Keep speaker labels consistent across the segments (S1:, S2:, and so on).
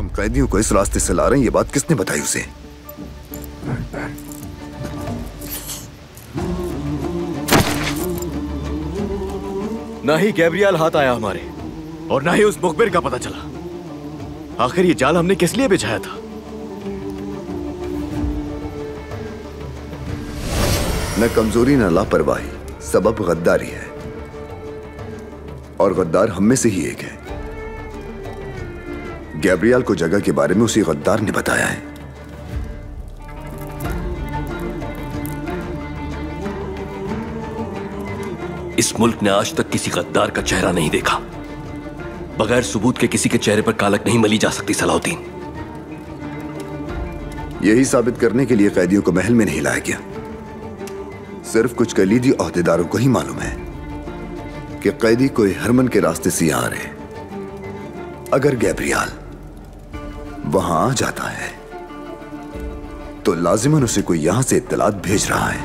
S1: कैदियों को इस रास्ते से ला रहे हैं, ये बात किसने बताई उसे?
S2: ना ही गैब्रियल हाथ आया हमारे और ना ही उस मुखबिर का पता चला। आखिर ये जाल हमने किस लिए बिछाया था?
S1: न कमजोरी न लापरवाही, सबब गद्दारी है और गद्दार हम में से ही एक है। गैब्रियल को जगह के बारे में उसी गद्दार ने बताया है।
S3: इस मुल्क ने आज तक किसी गद्दार का चेहरा नहीं देखा। बगैर सबूत के किसी के चेहरे पर कालक नहीं मली जा सकती सलाहुद्दीन।
S1: यही साबित करने के लिए कैदियों को महल में नहीं लाया गया। सिर्फ कुछ कलीदी ओहदेदारों को ही मालूम है कि कैदी कोई हरमन के रास्ते से यहां आ रहे। अगर गैब्रियल वहां आ जाता है तो लाजिमन उसे कोई यहां से इत्तलात भेज रहा है।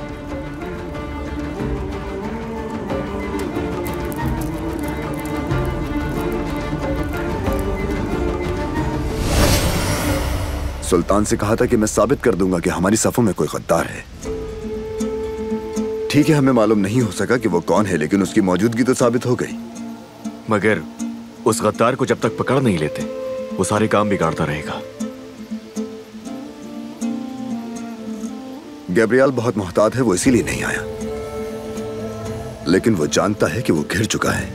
S1: सुल्तान से कहा था कि मैं साबित कर दूंगा कि हमारी सफों में कोई गद्दार है। ठीक है, हमें मालूम नहीं हो सका कि वो कौन है, लेकिन उसकी मौजूदगी तो साबित हो गई।
S2: मगर उस गद्दार को जब तक पकड़ नहीं लेते वो सारे काम बिगाड़ता रहेगा।
S1: गैब्रियल बहुत मोहतात है, वो इसीलिए नहीं आया, लेकिन वो जानता है कि वो घिर चुका है।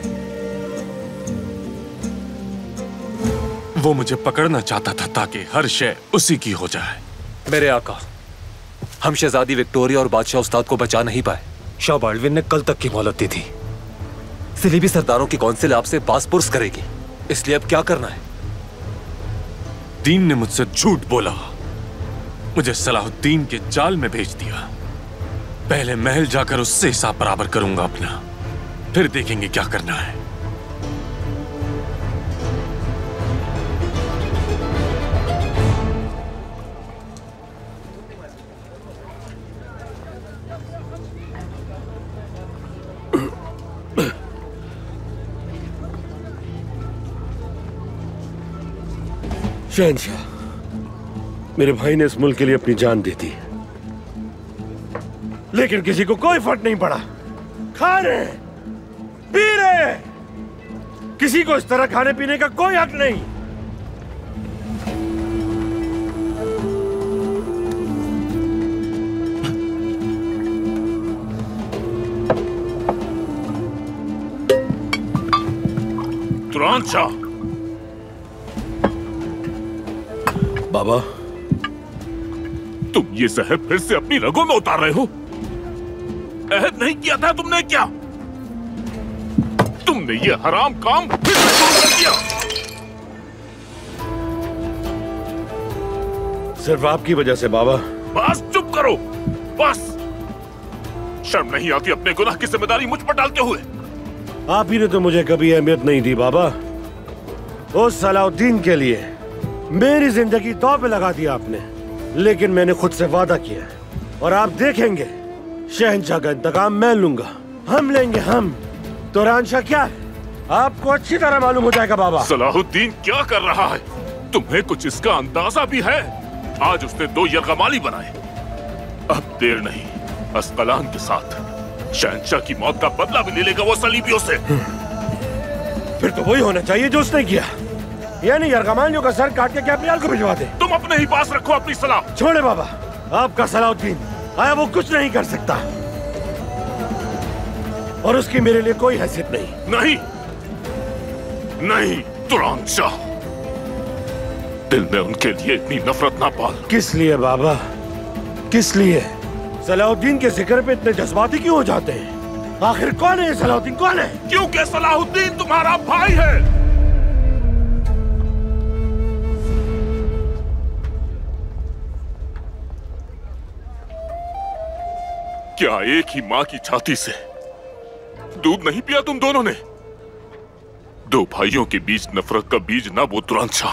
S4: वो मुझे पकड़ना चाहता था ताकि हर शय उसी की हो जाए।
S5: मेरे आका, हम शहजादी विक्टोरिया और बादशाह उस्ताद को बचा नहीं पाए। शाह बाल्डविन ने कल तक की मोहलत दी थी। सिलीबी सरदारों की कौंसिल आपसे बासपुर्स करेगी, इसलिए अब क्या करना है?
S4: दीन ने मुझसे झूठ बोला, मुझे सलाहुद्दीन के जाल में भेज दिया। पहले महल जाकर उससे हिसाब बराबर करूंगा अपना, फिर देखेंगे क्या करना है।
S6: शहंशाह, मेरे भाई ने इस मुल्क के लिए अपनी जान दी थी, लेकिन किसी को कोई फर्क नहीं पड़ा। खा रहे, पी रहे, किसी को इस तरह खाने पीने का कोई हक नहीं।
S4: तुरान शाह।
S6: बाबा,
S4: तुम ये जहर फिर से अपनी रगों में उतार रहे हो। अहद नहीं किया था तुमने, क्या तुमने ये हराम काम फिर से शुरू कर दिया?
S6: सिर्फ आपकी वजह से बाबा।
S4: बस चुप करो, बस। शर्म नहीं आती अपने गुनाह की जिम्मेदारी मुझ पर डालते हुए?
S6: आप ही ने तो मुझे कभी अहमियत नहीं दी बाबा। उस सलाहुद्दीन के लिए मेरी जिंदगी दांव पे लगा दिया आपने, लेकिन मैंने खुद से वादा किया और आप देखेंगे शहंशाह का इंतकाम मैं लूंगा। हम लेंगे, हम। तुरानशाह क्या है आपको अच्छी तरह मालूम हो जाएगा बाबा।
S4: सलाहुद्दीन क्या कर रहा है तुम्हें कुछ इसका अंदाजा भी है? आज उसने 2 यरगमाली बनाए। अब देर नहीं, अस्कलान के साथ शहंशाह की मौत का बदला भी ले लेगा वो सलीबियों से।
S6: फिर तो वही होना चाहिए जो उसने किया, यानी यरगमालियों का सर काट के गैब्रियल को भिजवा दे।
S4: तुम अपने ही पास रखो अपनी सलाह।
S6: छोड़े बाबा, आपका सलाहुद्दीन आया वो कुछ नहीं कर सकता और उसकी मेरे लिए कोई हैसियत नहीं।
S4: नहीं नहीं तुरानशाह, दिल में उनके लिए इतनी नफरत ना पाल।
S6: किस लिए बाबा, किस लिए? सलाहुद्दीन के जिक्र पे इतने जज्बाती क्यों हो जाते हैं? आखिर कौन है ये सलाहुद्दीन, कौन है?
S4: क्योंकि सलाहुद्दीन तुम्हारा भाई है। क्या एक ही मां की छाती से दूध नहीं पिया तुम दोनों ने? 2 भाइयों के बीच नफरत का बीज ना बो तुरानशाह।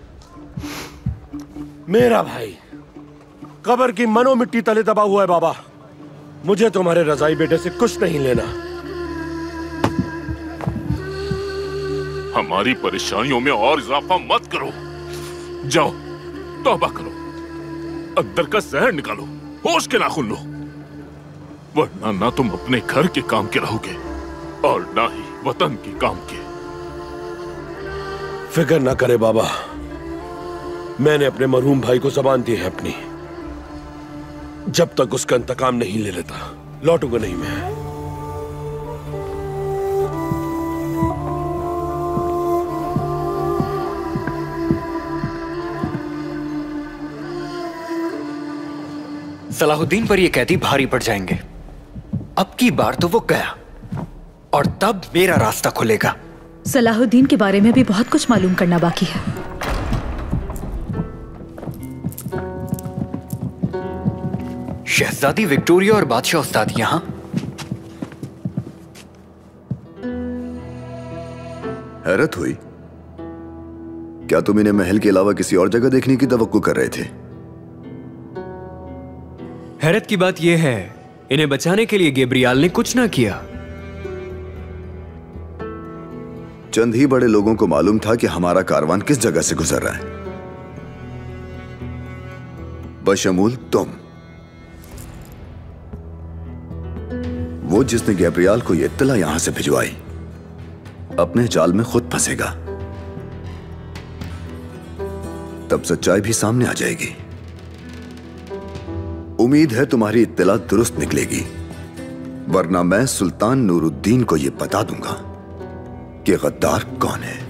S6: मेरा भाई कब्र की मनो मिट्टी तले दबा हुआ है बाबा। मुझे तुम्हारे रजाई बेटे से कुछ नहीं लेना।
S4: हमारी परेशानियों में और इजाफा मत करो। जाओ तौबा करो, अंदर का जहर निकालो, होश के नाखून लो, वरना ना तुम अपने घर के काम के रहोगे और ना ही वतन के काम के।
S6: फिक्र ना करे बाबा, मैंने अपने मरहूम भाई को ज़बान दी है अपनी, जब तक उसका इंतकाम नहीं ले लेता लौटूंगा नहीं मैं।
S7: सलाहुद्दीन पर ये कैदी भारी पड़ जाएंगे। अब की बार तो वो गया और तब मेरा रास्ता खुलेगा।
S8: सलाहुद्दीन के बारे में भी बहुत कुछ मालूम करना बाकी है।
S7: शहजादी विक्टोरिया और बादशाह उस्ताद यहाँ?
S1: हैरत हुई, क्या तुम इन्हें महल के अलावा किसी और जगह देखने की तवक्को कर रहे थे?
S9: हैरत की बात यह है, इन्हें बचाने के लिए गैब्रियल ने कुछ ना किया।
S1: चंद ही बड़े लोगों को मालूम था कि हमारा कारवान किस जगह से गुजर रहा है, बशमूल तुम। वो जिसने गैब्रियल को यह इत्तला यहां से भिजवाई अपने जाल में खुद फंसेगा, तब सच्चाई भी सामने आ जाएगी। उम्मीद है तुम्हारी इत्तला दुरुस्त निकलेगी, वरना मैं सुल्तान नूरुद्दीन को यह बता दूंगा कि गद्दार कौन है।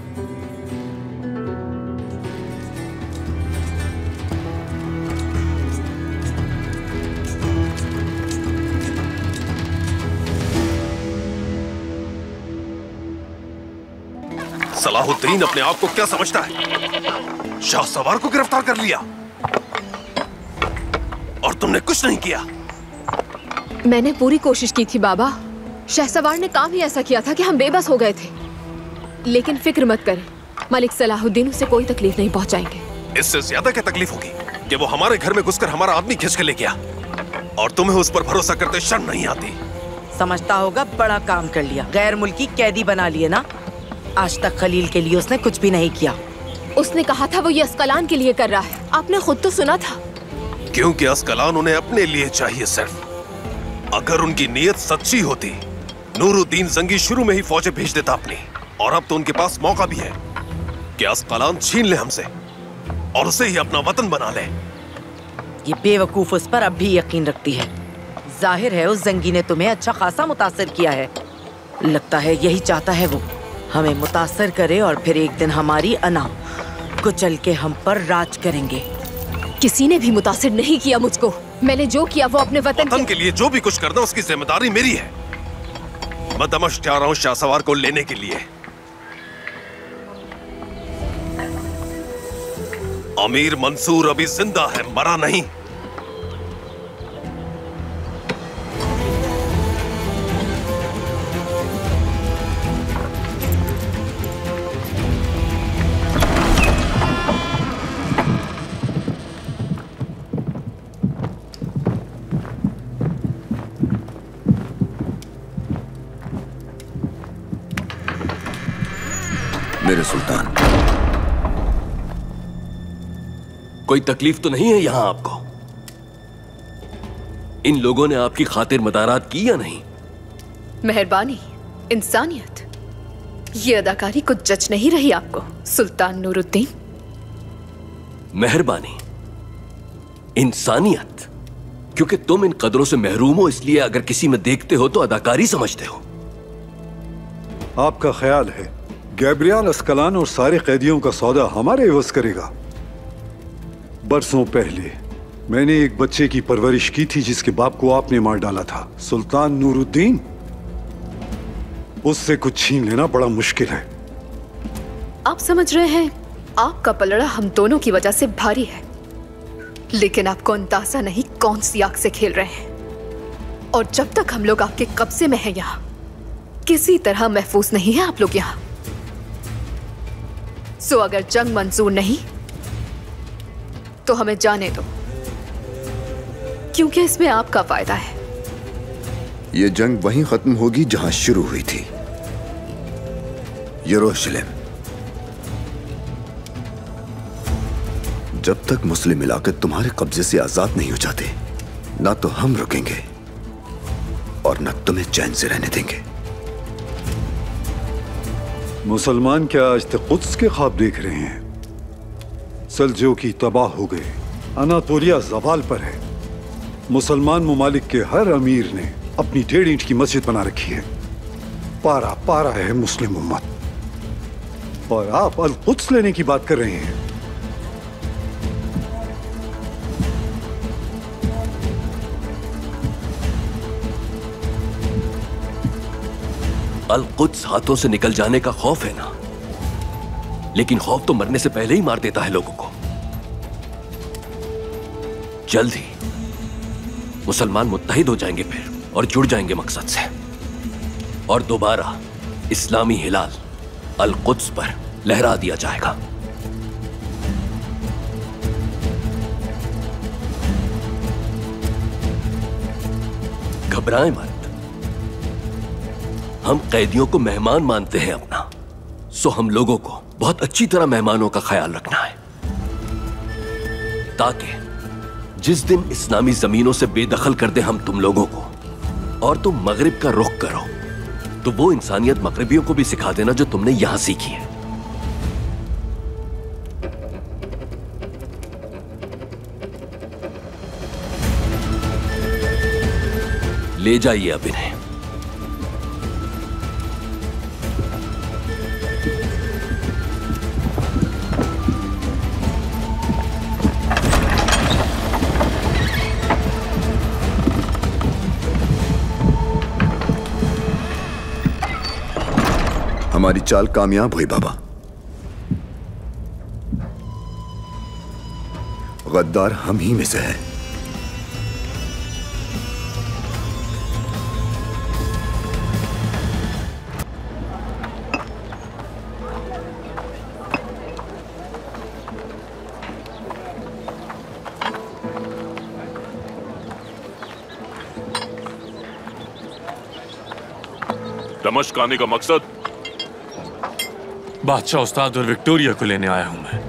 S3: सलाहुद्दीन अपने आप को क्या समझता है? शाहसवार को गिरफ्तार कर लिया और तुमने कुछ नहीं किया।
S10: मैंने पूरी कोशिश की थी बाबा, शहसवार ने काम ही ऐसा किया था कि हम बेबस हो गए थे। लेकिन फिक्र मत करें, मलिक सलाहुद्दीन उसे कोई तकलीफ नहीं पहुंचाएंगे।
S3: इससे ज्यादा क्या तकलीफ होगी कि वो हमारे घर में घुसकर हमारा आदमी खींच के ले गया और तुम्हें उस पर भरोसा करते शर्म नहीं आती।
S11: समझता होगा बड़ा काम कर लिया, गैर मुल्की कैदी बना लिए ना। आज तक खलील के लिए उसने कुछ भी नहीं किया।
S10: उसने कहा था वो ये अस्कलान के लिए कर रहा है, आपने खुद तो सुना था।
S3: क्योंकि अस्कलान उन्हें अपने लिए चाहिए सिर्फ। अगर उनकी नीयत सच्ची होती, नूरुद्दीन जंगी शुरू में ही फौजें भेज देता अपनी, और अब तो उनके पास मौका भी है कि अस्कलान छीन ले हमसे और उसे ही अपना वतन बना ले।
S11: ये बेवकूफ उस पर अब भी यकीन रखती है। जाहिर है उस जंगी ने तुम्हें अच्छा खासा मुतासिर किया है। लगता है यही चाहता है वो, हमें मुतासिर करे और फिर एक दिन हमारी अना कुचल के हम पर राज करेंगे।
S10: किसी ने भी मुतासिर नहीं किया मुझको। मैंने जो किया वो अपने वतन
S3: के लिए जो भी कुछ करना उसकी जिम्मेदारी मेरी है। मैं दमिश्क जा रहा हूँ शाहसवार को लेने के लिए। अमीर मंसूर अभी जिंदा है, मरा नहीं।
S1: मेरे सुल्तान,
S3: कोई तकलीफ तो नहीं है यहां आपको? इन लोगों ने आपकी खातिर मदारात की या नहीं?
S10: मेहरबानी, इंसानियत, ये अदाकारी कुछ जच नहीं रही आपको सुल्तान नूरुद्दीन?
S3: मेहरबानी, इंसानियत, क्योंकि तुम इन कदरों से महरूम हो, इसलिए अगर किसी में देखते हो तो अदाकारी समझते हो।
S12: आपका ख्याल है गैब्रियल अस्कलान और सारे कैदियों का सौदा हमारे एवज करेगा? बरसों पहले मैंने एक बच्चे की परवरिश की थी जिसके बाप को आपने मार डाला था, सुल्तान नूरुद्दीन। उससे कुछ छीन लेना बड़ा मुश्किल है।
S10: आप समझ रहे हैं आपका पलड़ा हम दोनों की वजह से भारी है, लेकिन आपको अंदाजा नहीं कौन सी आग से खेल रहे हैं। और जब तक हम लोग आपके कब्जे में हैं, यहाँ किसी तरह महफूज नहीं है आप लोग यहाँ। सो अगर जंग मंजूर नहीं तो हमें जाने दो, क्योंकि इसमें आपका फायदा है।
S1: यह जंग वहीं खत्म होगी जहां शुरू हुई थी, यरूशलेम। जब तक मुस्लिम इलाके तुम्हारे कब्जे से आजाद नहीं हो जाते, ना तो हम रुकेंगे और न तुम्हें चैन से रहने देंगे।
S12: मुसलमान क्या आज तक कुद्स के ख्वाब देख रहे हैं? सल्जूकी तबाह हो गए, अनातोलिया ज़वाल पर है। मुसलमान मुमालिक के हर अमीर ने अपनी 1.5 इंच की मस्जिद बना रखी है। पारा पारा है मुस्लिम उम्मत, और आप अल कुद्स लेने की बात कर रहे हैं।
S13: अल कुद्स हाथों से निकल जाने का खौफ है ना, लेकिन खौफ तो मरने से पहले ही मार देता है लोगों को। जल्द ही मुसलमान मुत्तहिद हो जाएंगे फिर, और जुड़ जाएंगे मकसद से, और दोबारा इस्लामी हिलाल अल कुद्स पर लहरा दिया जाएगा। घबराएं मत, हम कैदियों को मेहमान मानते हैं अपना, सो हम लोगों को बहुत अच्छी तरह मेहमानों का ख्याल रखना है, ताकि जिस दिन इस्लामी जमीनों से बेदखल कर दे हम तुम लोगों को, और तुम मगरिब का रुख करो, तो वो इंसानियत मगरिबियों को भी सिखा देना जो तुमने यहां सीखी है। ले जाइए अब इन्हें।
S1: हमारी चाल कामयाब हुई बाबा। गद्दार हम ही में से है।
S4: दमिश्क आने का मकसद
S5: बादशाह उस्ताद और विक्टोरिया को लेने आया हूं मैं।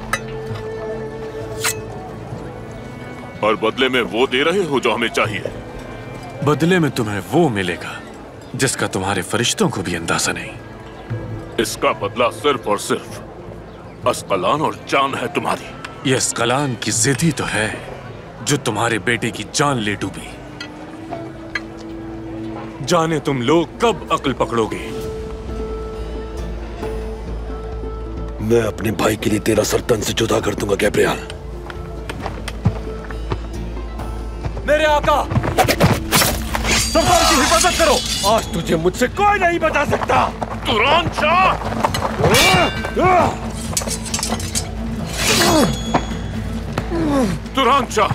S4: और बदले में वो दे रहे हो जो हमें चाहिए।
S5: बदले में तुम्हें वो मिलेगा जिसका तुम्हारे फरिश्तों को भी अंदाजा नहीं।
S4: इसका बदला सिर्फ और सिर्फ अस्कलान और जान है तुम्हारी।
S5: ये अस्कलान की जिद ही तो है जो तुम्हारे बेटे की जान ले डूबी। जाने तुम लोग कब अक्ल पकड़ोगे।
S6: मैं अपने भाई के लिए तेरा सर तन से जुदा कर दूंगा गैब्रियल।
S5: मेरे आका, सरदार की हिफाजत करो।
S6: आज तुझे मुझसे कोई नहीं बचा सकता।
S4: तुरान शाह! तुरान शाह!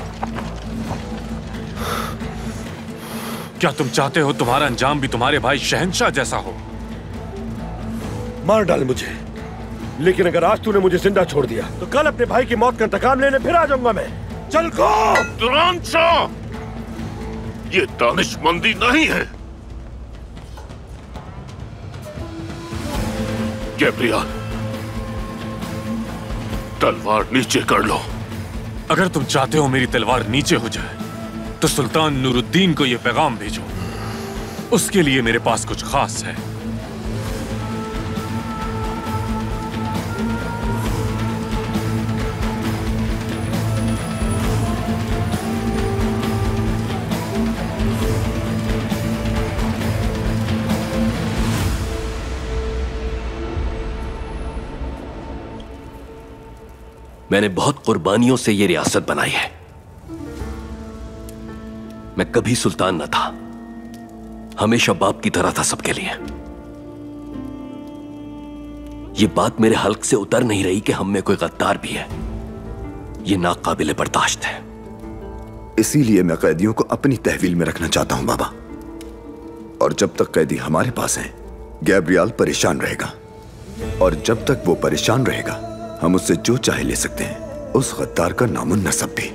S5: क्या तुम चाहते हो तुम्हारा अंजाम भी तुम्हारे भाई शहंशाह जैसा हो?
S6: मार डाल मुझे, लेकिन अगर आज तूने मुझे जिंदा छोड़ दिया तो कल अपने भाई की मौत का इंतकाम लेने फिर आ जाऊंगा मैं। चल को!
S4: तुरान शाह! ये दानिशमंदी नहीं है। गैब्रियल, तलवार नीचे कर लो।
S5: अगर तुम चाहते हो मेरी तलवार नीचे हो जाए तो सुल्तान नूरुद्दीन को यह पैगाम भेजो। उसके लिए मेरे पास कुछ खास है।
S13: मैंने बहुत कुर्बानियों से यह रियासत बनाई है। मैं कभी सुल्तान न था, हमेशा बाप की तरह था सबके लिए। यह बात मेरे हल्क से उतर नहीं रही कि हम में कोई गद्दार भी है। यह नाकाबिले बर्दाश्त है।
S1: इसीलिए मैं कैदियों को अपनी तहवील में रखना चाहता हूं बाबा। और जब तक कैदी हमारे पास हैं, गैब्रियल परेशान रहेगा। और जब तक वो परेशान रहेगा, हम उससे जो चाहे ले सकते हैं, उस गद्दार का नामुन नसब भी।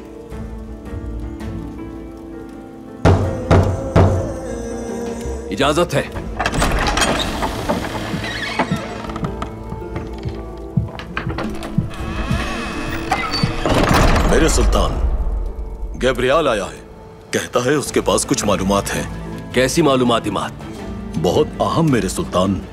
S13: इजाजत है।
S2: मेरे सुल्तान, गैब्रियल आया है। कहता है उसके पास कुछ मालूमात हैं।
S13: कैसी मालूमात इमाद?
S2: बहुत अहम मेरे सुल्तान।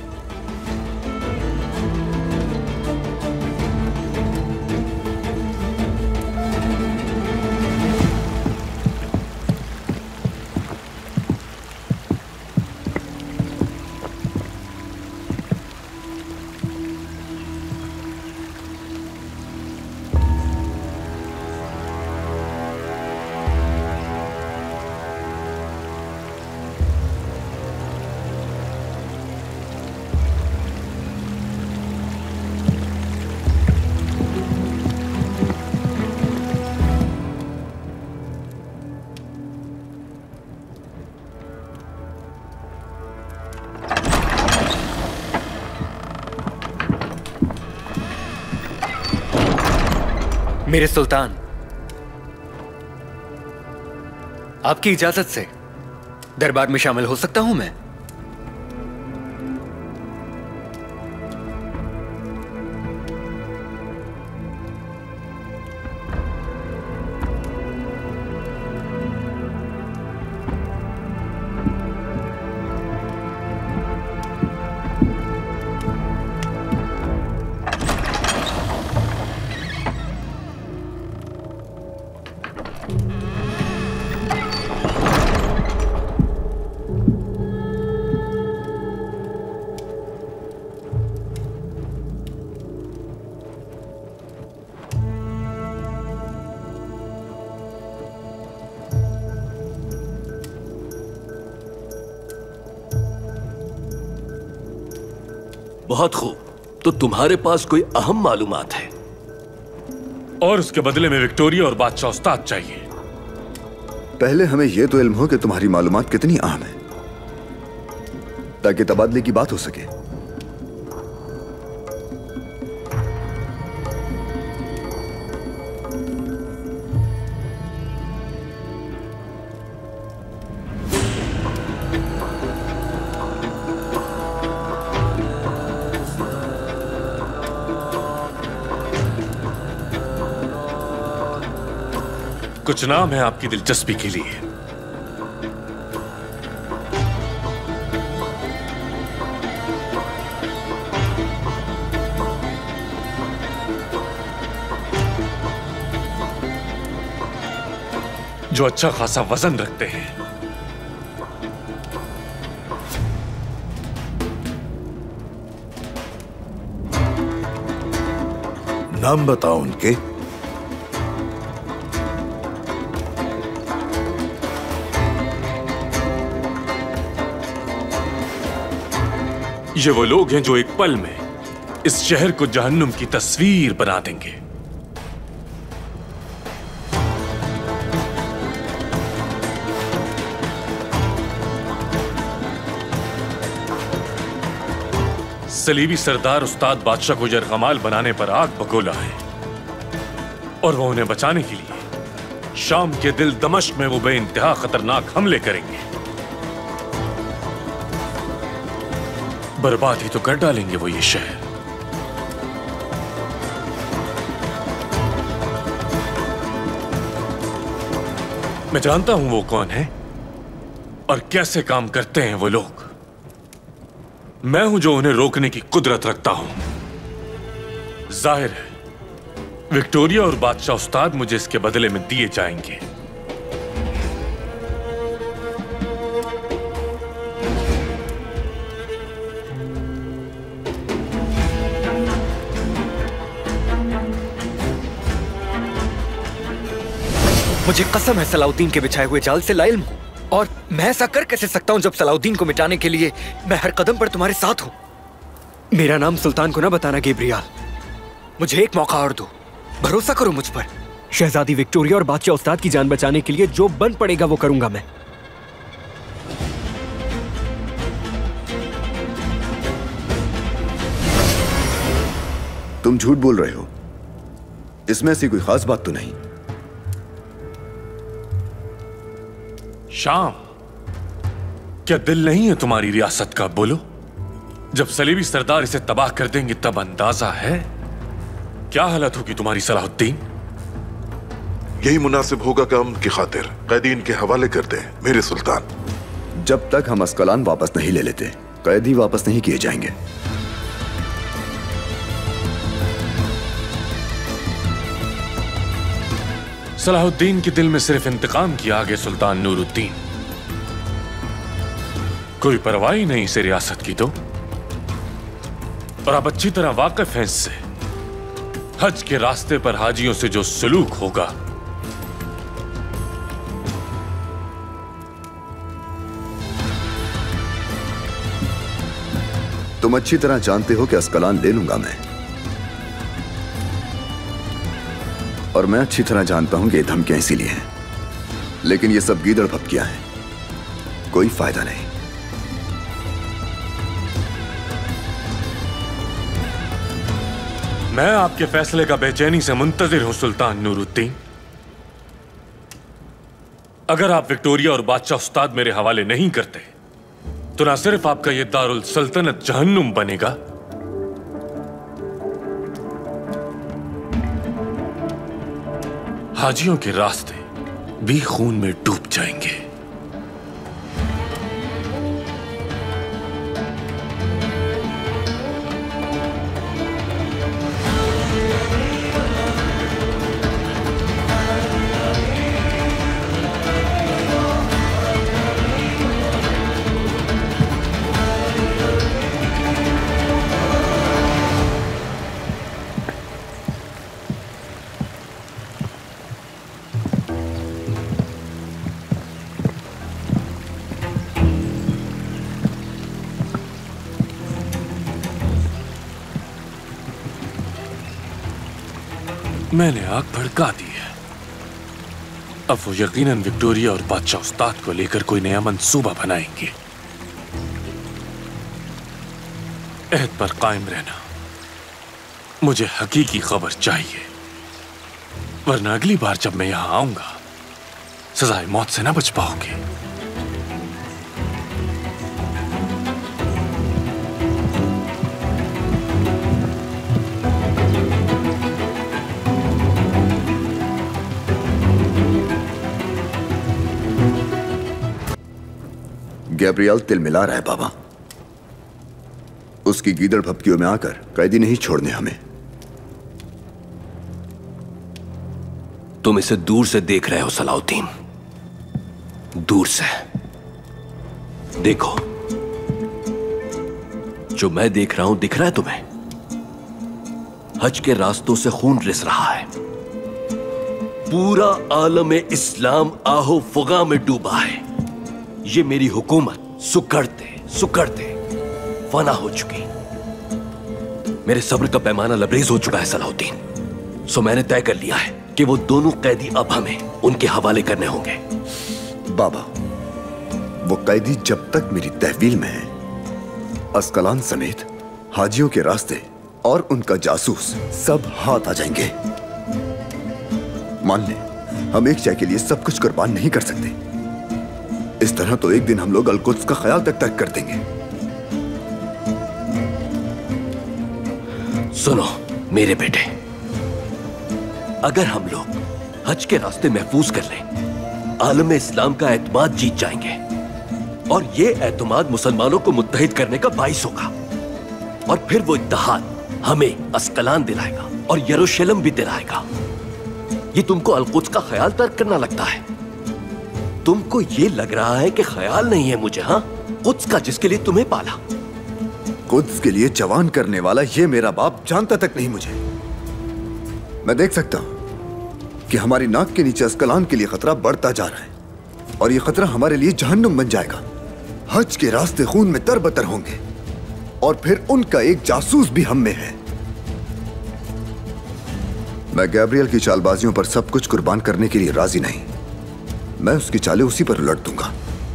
S7: मेरे सुल्तान, आपकी इजाजत से दरबार में शामिल हो सकता हूं मैं?
S13: बहुत खूब। तो तुम्हारे पास कोई अहम मालूमात है
S5: और उसके बदले में विक्टोरिया और बादशाह उस्ताद चाहिए।
S1: पहले हमें यह तो इल्म हो कि तुम्हारी मालूमात कितनी अहम है, ताकि तबादले की बात हो सके।
S5: कुछ नाम है आपकी दिलचस्पी के लिए। जो अच्छा खासा वजन रखते हैं।
S1: नाम बताओ उनके।
S5: ये वो लोग हैं जो एक पल में इस शहर को जहन्नुम की तस्वीर बना देंगे। सलीबी सरदार उस्ताद बादशाह को यरगमाल बनाने पर आग बगोला है और वो उन्हें बचाने के लिए शाम के दिल दमश्क में वो बेइंतहा खतरनाक हमले करेंगे। बर्बाद ही तो कर डालेंगे वो ये शहर। मैं जानता हूं वो कौन है और कैसे काम करते हैं वो लोग। मैं हूं जो उन्हें रोकने की कुदरत रखता हूं। जाहिर है विक्टोरिया और बादशाह उस्ताद मुझे इसके बदले में दिए जाएंगे।
S7: मुझे कसम है सलाउद्दीन के बिछाए हुए जाल से लाइल्म हूं, और मैं ऐसा कर कैसे सकता हूं जब सलाउद्दीन को मिटाने के लिए मैं हर कदम पर तुम्हारे साथ हूं।
S9: मेरा नाम सुल्तान को ना बताना गैब्रियल।
S7: मुझे एक मौका और दो, भरोसा करो मुझ पर।
S9: शहजादी विक्टोरिया और बादशाह उस्ताद की जान बचाने के लिए जो बन पड़ेगा वो करूंगा मैं।
S1: तुम झूठ बोल रहे हो, इसमें ऐसी कोई खास बात तो नहीं।
S5: शाम, क्या दिल नहीं है तुम्हारी रियासत का? बोलो। जब सलीबी सरदार इसे तबाह कर देंगे तब अंदाजा है क्या हालत होगी तुम्हारी सलाहुद्दीन।
S14: यही मुनासिब होगा कि अमन की खातिर कैदी इनके हवाले कर दें मेरे सुल्तान।
S1: जब तक हम अस्कलान वापस नहीं ले लेते कैदी वापस नहीं किए जाएंगे।
S5: सलाहुद्दीन के दिल में सिर्फ इंतकाम की आग है सुल्तान नूरुद्दीन, कोई परवाह ही नहीं इसे रियासत की तो। और आप अच्छी तरह वाकिफ हैं इससे। हज के रास्ते पर हाजियों से जो सलूक होगा
S1: तुम अच्छी तरह जानते हो कि अस्कलान ले लूंगा मैं, और मैं अच्छी तरह जानता हूं कि ये धमकियां इसीलिए हैं, लेकिन ये सब गीदड़ भपकियां हैं, कोई फायदा नहीं।
S5: मैं आपके फैसले का बेचैनी से मुंतजिर हूं सुल्तान नूरुद्दीन। अगर आप विक्टोरिया और बादशाह उस्ताद मेरे हवाले नहीं करते तो ना सिर्फ आपका यह दारुल सल्तनत जहन्नुम बनेगा, हाजियों के रास्ते भी खून में डूब जाएंगे। मैंने आग भड़का दी है। अब वो यकीनन विक्टोरिया और बादशाह उस्ताद को लेकर कोई नया मंसूबा बनाएंगे। अहद पर कायम रहना, मुझे हकीकी खबर चाहिए, वरना अगली बार जब मैं यहां आऊंगा सजाए मौत से ना बच पाओगे।
S1: गैब्रियल तिल मिला रहा है बाबा, उसकी गीदड़ भपकियों में आकर कैदी नहीं छोड़ने हमें।
S13: तुम इसे दूर से देख रहे हो सलाहुद्दीन, दूर से देखो। जो मैं देख रहा हूं दिख रहा है तुम्हें? हज के रास्तों से खून रिस रहा है, पूरा आलम इस्लाम आहो फुगा में डूबा है। ये मेरी हुकूमत सुकड़ते सुकड़ते फना हो चुकी। मेरे सब्र का पैमाना लबरेज हो चुका है सलाहुद्दीन। सो मैंने तय कर लिया है कि वो दोनों कैदी अब हमें उनके हवाले करने होंगे।
S1: बाबा, वो कैदी जब तक मेरी तहवील में है, अस्कलान समेत हाजियों के रास्ते और उनका जासूस सब हाथ आ जाएंगे। मान ले हम एक चाय के लिए सब कुछ कुर्बान नहीं कर सकते, इस तरह तो एक दिन हम लोग अलकुद्स का ख्याल तक तर्क कर देंगे।
S13: सुनो मेरे बेटे, अगर हम लोग हज के रास्ते महफूज कर लें, आलम इस्लाम का एतमाद जीत जाएंगे और ये एतमाद मुसलमानों को मुत्तहिद करने का बाइस होगा। और फिर वो इत्तेहाद हमें अस्कलान दिलाएगा और यरूशलेम भी दिलाएगा। ये तुमको अलकुद्स का ख्याल तर्क करना लगता है? तुमको ये लग रहा है कि ख्याल नहीं है मुझे, हाँ? कुद्स का, जिसके लिए तुम्हें पाला।
S1: कुद्स के लिए जवान करने वाला ये मेरा बाप जानता तक नहीं मुझे। मैं देख सकता हूं कि हमारी नाक के नीचे अस्कलान के लिए खतरा बढ़ता जा रहा है और ये खतरा हमारे लिए जहन्नुम बन जाएगा। हज के रास्ते खून में तरबतर होंगे और फिर उनका एक जासूस भी हम में है। मैं गैब्रियल की चालबाजियों पर सब कुछ कुर्बान करने के लिए राजी नहीं। मैं उसकी चालें उसी पर उलट दूंगा।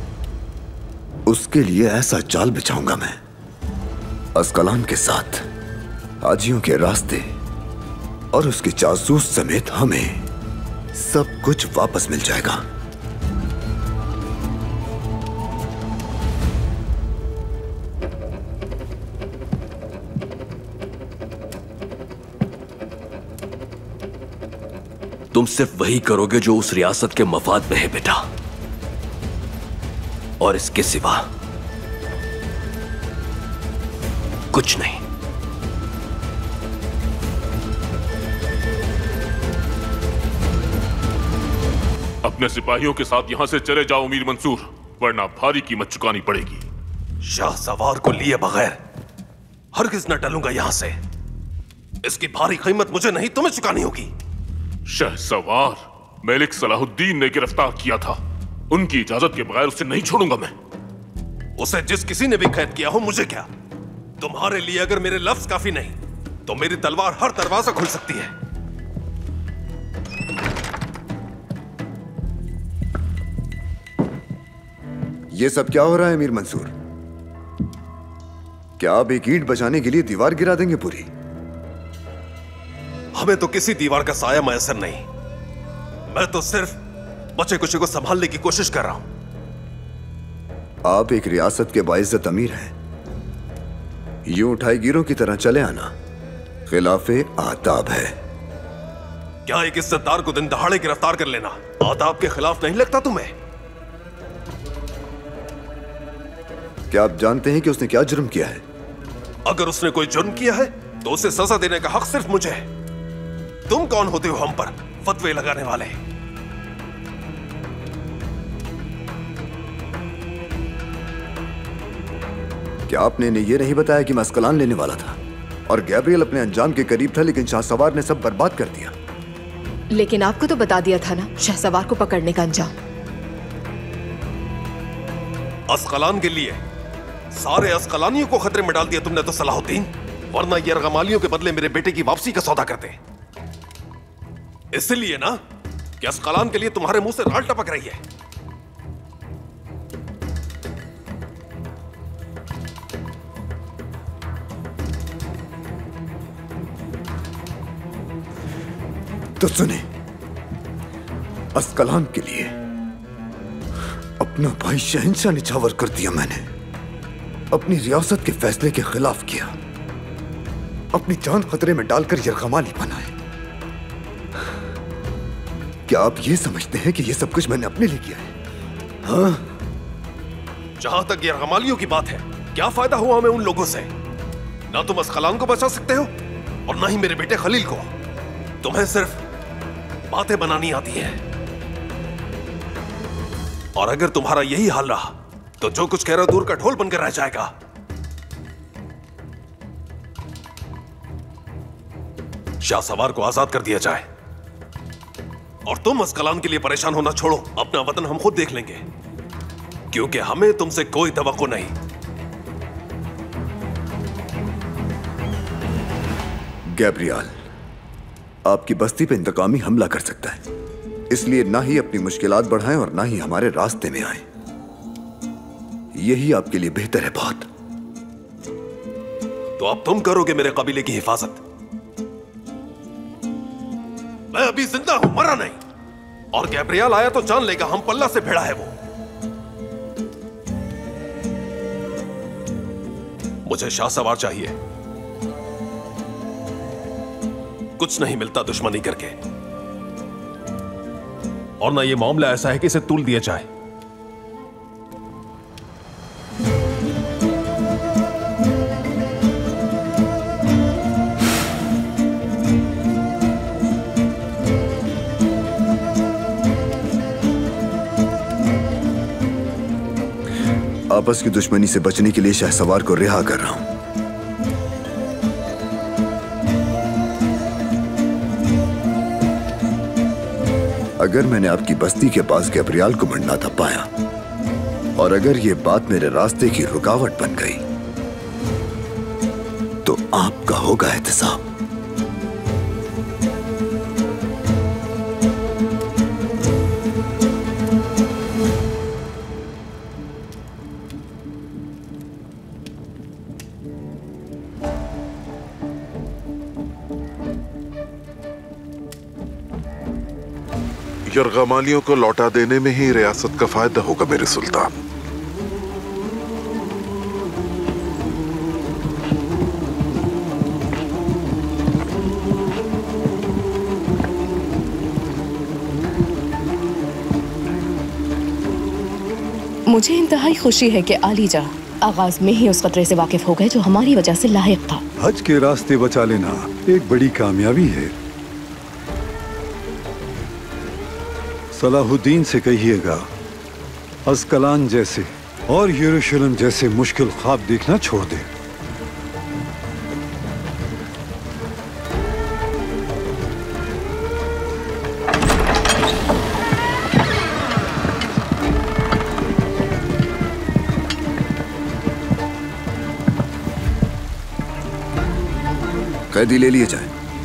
S1: उसके लिए ऐसा जाल बिछाऊंगा मैं, अस्कलान के साथ हाजियों के रास्ते और उसके जासूस समेत हमें सब कुछ वापस मिल जाएगा।
S13: तुम सिर्फ वही करोगे जो उस रियासत के मफाद में है बेटा, और इसके सिवा कुछ नहीं।
S4: अपने सिपाहियों के साथ यहां से चले जाओ मीर मंसूर, वरना भारी कीमत चुकानी पड़ेगी।
S3: शाहसवार को लिए बगैर हरगिज न टलूंगा यहां से। इसकी भारी कीमत मुझे नहीं, तुम्हें चुकानी होगी।
S4: शाहसवार मलिक सलाहुद्दीन ने गिरफ्तार किया था, उनकी इजाजत के बगैर उसे नहीं छोड़ूंगा मैं।
S3: उसे जिस किसी ने भी कैद किया हो, मुझे क्या। तुम्हारे लिए अगर मेरे लफ्ज काफी नहीं तो मेरी तलवार हर दरवाजा खुल सकती है।
S1: ये सब क्या हो रहा है मीर मंसूर? क्या आप एक ईंट बचाने के लिए दीवार गिरा देंगे पूरी?
S3: हमें तो किसी दीवार का साया मैसर नहीं। मैं तो सिर्फ बचे कुछ को संभालने की कोशिश कर रहा हूं।
S1: आप एक रियासत के बाइज्जत अमीर हैं। यूं उठाई गिरों की तरह चले आना खिलाफे आदाब है।
S3: क्या एक इज्जतदार को दिन दहाड़े गिरफ्तार कर लेना आदाब के खिलाफ नहीं लगता तुम्हें?
S1: क्या आप जानते हैं कि उसने क्या जुर्म किया है?
S3: अगर उसने कोई जुर्म किया है तो उसे सजा देने का हक सिर्फ मुझे है। तुम कौन होते हो हम पर फतवे लगाने वाले?
S1: क्या आपने इन्हें यह नहीं बताया कि मैं अस्कलान लेने वाला था और गैब्रियल अपने अंजाम के करीब था, लेकिन शाहसवार ने सब बर्बाद कर दिया?
S10: लेकिन आपको तो बता दिया था ना शाहसवार को पकड़ने का अंजाम।
S3: अस्कलान के लिए सारे अस्कलानियों को खतरे में डाल दिया तुमने तो सलाहुद्दीन, वरना यरगमालियों के बदले मेरे बेटे की वापसी का सौदा करते। इसलिए ना कि अस्कलान के लिए तुम्हारे मुंह से राल टपक रही है।
S1: तो सुने, अस्कलान के लिए अपना भाई शहंशाह निछावर कर दिया मैंने। अपनी रियासत के फैसले के खिलाफ किया, अपनी जान खतरे में डालकर यरगमाली बनाए। क्या आप ये समझते हैं कि ये सब कुछ मैंने अपने लिए किया है? हाँ?
S3: जहां तक यरगमालियों की बात है, क्या फायदा हुआ हमें उन लोगों से? ना तुम अस्कलान को बचा सकते हो और ना ही मेरे बेटे खलील को। तुम्हें सिर्फ बातें बनानी आती है, और अगर तुम्हारा यही हाल रहा तो जो कुछ कह रहा दूर का ढोल बनकर रह जाएगा। शाहसवार को आजाद कर दिया जाए और तुम अस्कलान के लिए परेशान होना छोड़ो। अपना वतन हम खुद देख लेंगे, क्योंकि हमें तुमसे कोई तवक्को नहीं।
S1: गैब्रियल आपकी बस्ती पे इंतकामी हमला कर सकता है, इसलिए ना ही अपनी मुश्किलात बढ़ाएं और ना ही हमारे रास्ते में आए। यही आपके लिए बेहतर है बहुत।
S3: तो अब तुम करोगे मेरे कबीले की हिफाजत। मैं अभी जिंदा हूं, मरा नहीं, और गैब्रियल आया तो जान लेगा हम पल्ला से भिड़ा है वो। मुझे शाहसवार चाहिए। कुछ नहीं मिलता दुश्मनी करके, और ना ये मामला ऐसा है कि इसे तूल दिया जाए।
S1: आपस की दुश्मनी से बचने के लिए शाहसवार को रिहा कर रहा हूं। अगर मैंने आपकी बस्ती के पास गैब्रियल को मंडलाता पाया और अगर ये बात मेरे रास्ते की रुकावट बन गई तो आपका होगा एहतसाब।
S14: यरगमालियों को लौटा देने में ही रियासत का फायदा होगा मेरे सुल्तान।
S15: मुझे इंतहाई खुशी है कि आलीजा आगाज में ही उस खतरे से वाकिफ हो गए जो हमारी वजह से लाहिक था।
S12: हज के रास्ते बचा लेना एक बड़ी कामयाबी है। सलाहुद्दीन से कहिएगा अस्कलान जैसे और यरूशलेम जैसे मुश्किल ख्वाब देखना छोड़ दे।
S1: कैदी ले लिए जाए।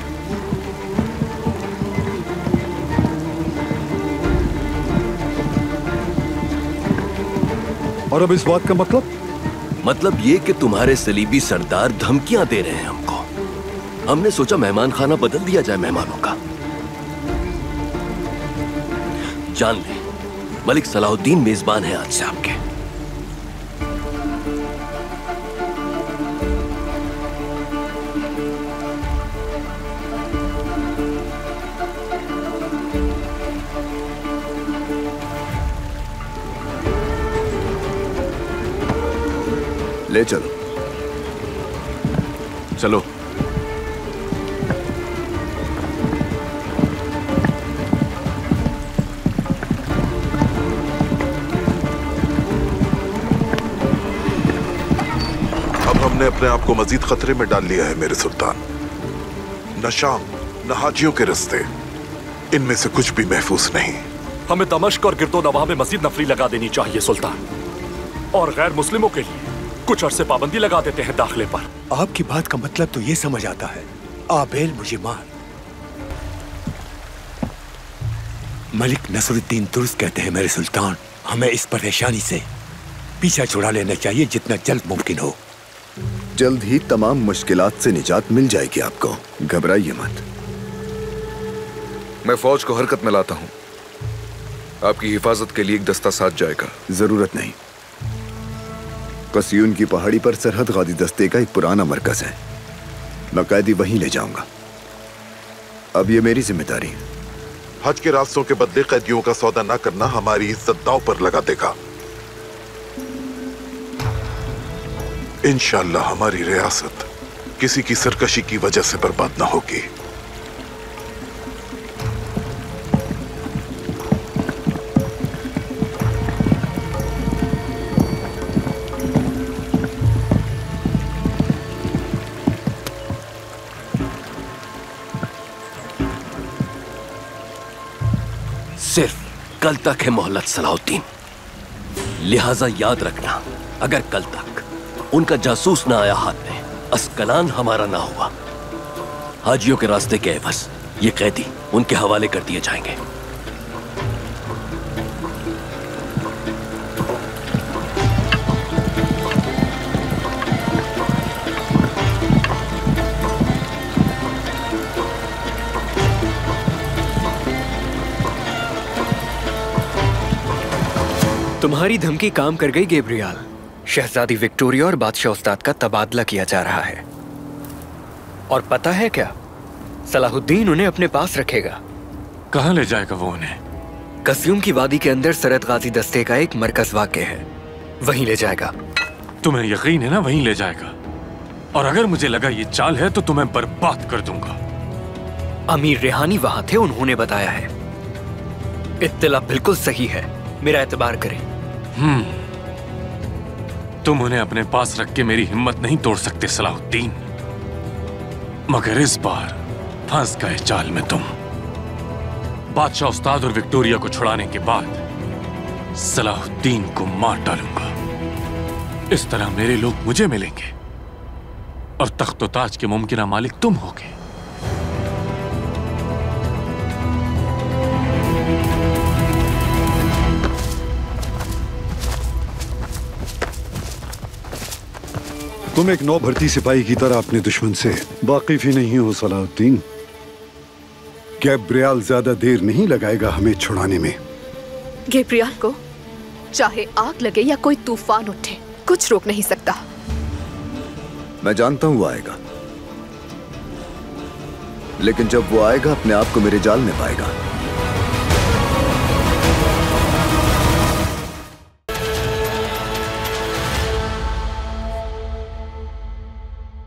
S12: और अब इस बात का
S13: मतलब ये कि तुम्हारे सलीबी सरदार धमकियां दे रहे हैं हमको। हमने सोचा मेहमान खाना बदल दिया जाए मेहमानों का। जान ले, मलिक सलाहुद्दीन मेजबान है आज से आपके।
S1: ले चलो।
S2: चलो।
S14: अब हमने अपने आप को मजीद खतरे में डाल लिया है मेरे सुल्तान। न शाम न हाजियों के रास्ते, इनमें से कुछ भी महफूज नहीं।
S5: हमें दमश्क और गिरदो नवाह में मजीद नफरी लगा देनी चाहिए सुल्तान, और गैर मुस्लिमों के लिए कुछ अरसे पाबंदी लगा देते हैं दाखिले पर।
S16: आपकी बात का मतलब तो ये समझ आता है, आबेल मुझे मार। मलिक नसरुद्दीन दुरुस्त कहते हैं मेरे सुल्तान, हमें इस परेशानी से पीछा छुड़ा लेना चाहिए जितना जल्द मुमकिन हो।
S1: जल्द ही तमाम मुश्किलात से निजात मिल जाएगी आपको, घबराइए मत।
S17: मैं फौज को हरकत में लाता हूं। आपकी हिफाजत के लिए एक दस्ता साथ जाएगा।
S1: जरूरत नहीं। कसियून की पहाड़ी पर सरहद गादी दस्ते का एक पुराना मरकज है, मैं कैदी वहीं ले जाऊंगा। अब ये मेरी जिम्मेदारी है।
S14: हज के रास्तों के बदले कैदियों का सौदा न करना हमारी इज्जत दांव पर लगा देगा। इंशाअल्लाह हमारी रियासत किसी की सरकशी की वजह से बर्बाद न होगी।
S13: सिर्फ कल तक है मोहलत सलाहुद्दीन, लिहाजा याद रखना, अगर कल तक उनका जासूस ना आया हाथ में, अस्कलान हमारा ना हुआ, हाजियों के रास्ते के एवज ये कैदी उनके हवाले कर दिए जाएंगे।
S7: तुम्हारी धमकी काम कर गई गैब्रियल। शहजादी विक्टोरिया और बादशाह उस्ताद का तबादला किया जा रहा है, और पता है क्या, सलाहुद्दीन उन्हें अपने पास रखेगा।
S5: कहाँ ले जाएगा वो उन्हें?
S7: कस्यूम की वादी के अंदर सरहद गाजी दस्ते का एक मरकज वाक़ है, वहीं ले जाएगा।
S5: तुम्हें यकीन है ना वहीं ले जाएगा? और अगर मुझे लगा ये चाल है तो तुम्हें बर्बाद कर दूंगा।
S7: अमीर रेहानी वहां थे, उन्होंने बताया है। इत्तला बिल्कुल सही है, मेरा एतबार करें।
S5: तुम उन्हें अपने पास रख के मेरी हिम्मत नहीं तोड़ सकते सलाहुद्दीन, मगर इस बार फंस गए चाल में तुम। बादशाह उस्ताद और विक्टोरिया को छुड़ाने के बाद सलाहुद्दीन को मार डालूंगा। इस तरह मेरे लोग मुझे मिलेंगे और तख्तो ताज के मुमकिना मालिक तुम होगे।
S12: तुम एक नौ भर्ती सिपाही की तरह अपने दुश्मन से वाकिफ ही नहीं हो सलाहुद्दीन। गैब्रियल ज्यादा देर नहीं लगाएगा हमें छुड़ाने में।
S10: गैब्रियल को चाहे आग लगे या कोई तूफान उठे, कुछ रोक नहीं सकता।
S1: मैं जानता हूं वो आएगा, लेकिन जब वो आएगा अपने आप को मेरे जाल में पाएगा।